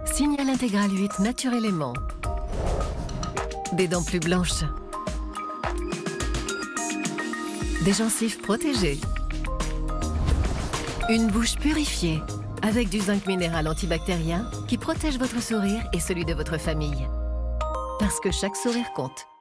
Signal intégral 8 Nature Éléments. Des dents plus blanches. Des gencives protégées. Une bouche purifiée avec du zinc minéral antibactérien qui protège votre sourire et celui de votre famille. Parce que chaque sourire compte.